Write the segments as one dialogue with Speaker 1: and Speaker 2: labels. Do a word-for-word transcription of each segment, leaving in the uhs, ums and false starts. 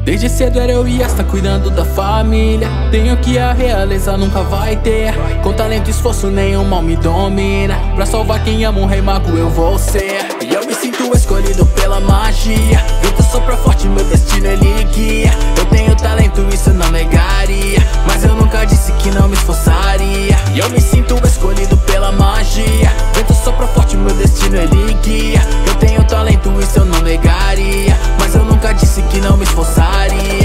Speaker 1: Desde cedo era eu e esta cuidando da família. Tenho que a realeza nunca vai ter. Com talento e esforço nenhum mal me domina. Pra salvar quem ama um rei mago eu vou ser. E eu me sinto escolhido pela magia. Vento sopra forte, meu destino ele guia. Eu tenho talento, isso não negaria, mas eu nunca disse que não me esforçaria. E eu me sinto escolhido pela magia. Vento sopra forte, meu destino ele guia. Eu tenho talento, isso eu não negaria, mas eu nunca disse que não me esforçaria.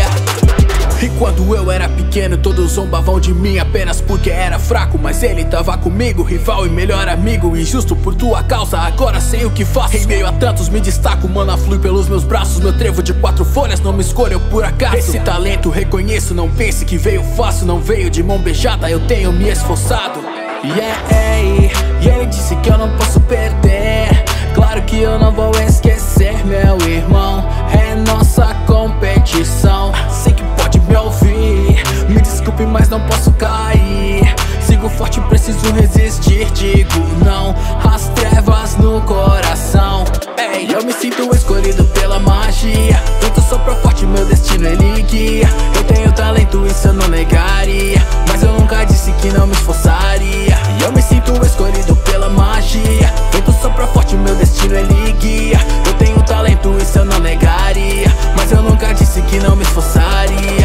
Speaker 1: E quando eu era pequeno todos zombavam de mim apenas porque era fraco, mas ele tava comigo, rival e melhor amigo. E justo por tua causa agora sei o que faço. Em meio a tantos me destaco, mana flui pelos meus braços. Meu trevo de quatro folhas não me escolheu por acaso. Esse talento reconheço, não pense que veio fácil. Não veio de mão beijada, eu tenho me esforçado. Yeah, e ele disse que eu não posso perder. Claro que eu não vou esquecer, meu irmão. É nossa competição. Sei que pode me ouvir, me desculpe, mas não posso cair. Sigo forte, preciso resistir. Digo não às trevas no coração. Ei, eu me sinto escolhido pela magia. Vento sopra forte, meu destino ele guia. Eu tenho talento, isso eu não negaria, mas eu nunca disse que não me esforçaria. E eu me sinto escolhido pela magia. Vento sopra forte, meu destino ele guia. Eu tenho talento, isso eu não negaria, mas eu nunca disse que não me esforçaria.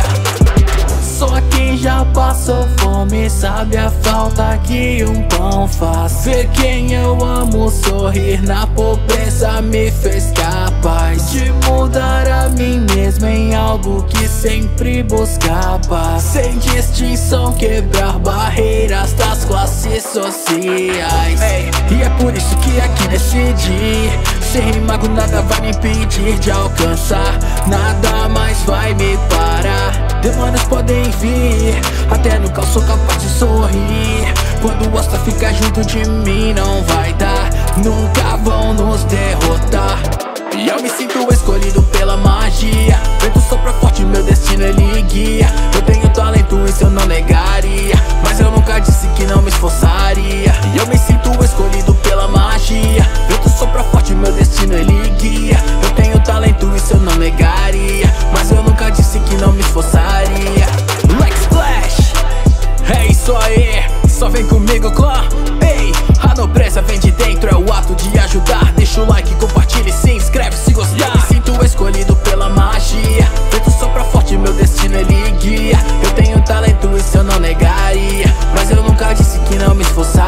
Speaker 1: Só quem já passou fome sabe a falta que um pão faz. Ver quem eu amo sorrir na pobreza me fez capaz de mudar a mim mesmo em algo que sempre buscava. Sem distinção, quebrar barreiras das classes sociais. Ei, e é por isso que aqui decidi ser mago, nada vai me impedir de alcançar. Nada mais vai me parar. Demônios podem vir, até no caos sou capaz de sorrir. Quando o Asta ficar junto de mim não vai dar, nunca vão nos derrotar. E eu me sinto escolhido pela magia. Vento sopra forte, meu destino ele guia. Eu tenho talento, isso eu não negaria, mas eu nunca disse que não me esforçaria. E eu me sinto escolhido pela magia. Vento sopra forte, meu destino ele guia. Eu tenho talento, isso eu não negaria, mas eu nunca disse que não me esforçaria. Lex Splash, é isso aí, só vem comigo, clã. Ei, a nobreza vem de dentro, é o ato de ajudar. Deixa o like, compartilha e se inscreve se gostar. Eu me sinto escolhido pela magia. Vento sopra forte, meu destino ele guia. Eu tenho talento, isso eu não negaria, mas eu nunca disse que não me esforçaria.